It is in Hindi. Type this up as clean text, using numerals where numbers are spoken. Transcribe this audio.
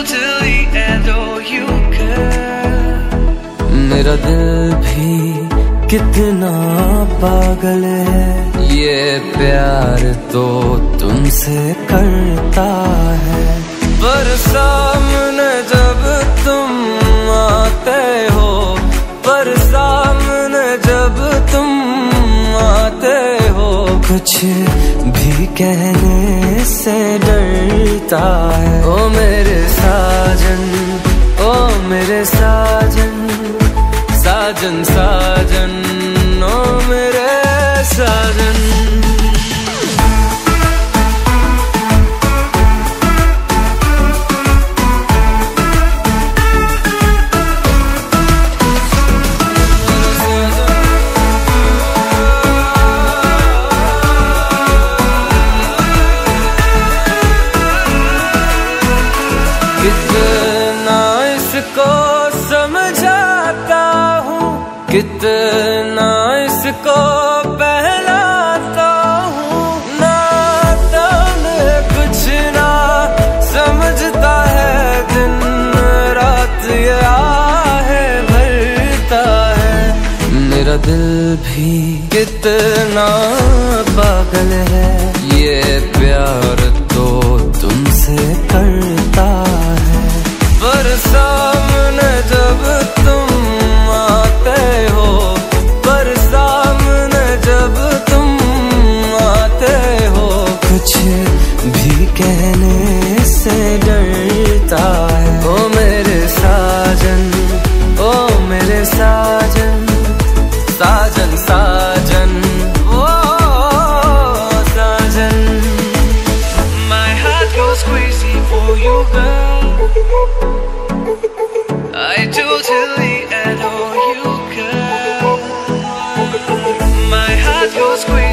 till the end, oh you care. मेरा दिल भी कितना पागल है, ये प्यार तो तुमसे करता है। पर सामने जब तुम आते हो, पर सामने जब तुम आते हो, कुछ भी कहने से डरता है। ओ मेरे साजन, ओ मेरे साजन, साजन साजन, ओ मेरे साजन। कितना इसको समझाता हूँ, कितना इसको बहलाता हूँ, नाता में कुछ ना समझता है, दिन रात ये आहे भरता है। मेरा दिल भी कितना पागल है, ये प्यार तो तुमसे करता है। पर सामने जब तुम आते हो, पर सामने जब तुम आते हो, कुछ भी कहने से डरता है। ओ मेरे साजन, ओ मेरे साजन, साजन साजन, ओ साजन। My heart goes crazy for you, girl. I do till the end, oh you care. My heart goes crazy.